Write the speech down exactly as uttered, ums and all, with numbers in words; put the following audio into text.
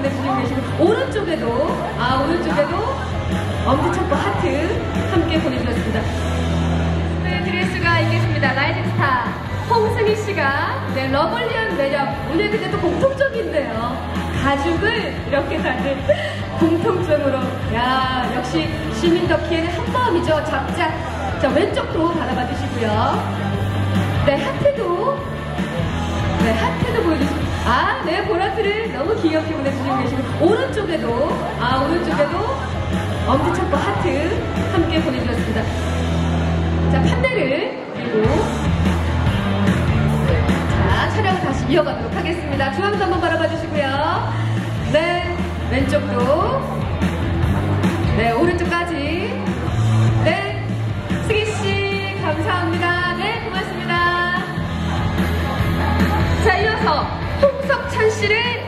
보내주시고 계시고, 오른쪽에도, 아, 오른쪽에도 엄지척과 하트 함께 보내주셨습니다. 네, 드릴 수가 있겠습니다. 라이징 스타 홍승희 씨가, 네, 러블리한 매력. 오늘 근데 또 공통점인데요. 가죽을 이렇게 다들 공통점으로. 야, 역시 시민 덕키에는 한 마음이죠. 작작. 자, 왼쪽도 바라봐 주시고요. 네, 하트도, 네, 하트도 보여주시고. 아, 네, 보라트를 너무 귀엽게 보내주시고 계시고, 오른쪽에도, 아, 오른쪽에도 엄지척과 하트 함께 보내주셨습니다. 자, 판넬을 그리고 자, 촬영 다시 이어가도록 하겠습니다. 중앙도 한번 바라봐 주시고요. 네, 왼쪽도, 네, 오른쪽까지. 네, 승희씨 감사합니다. 네, 고맙습니다. 자, 이어서 홍석찬 씨를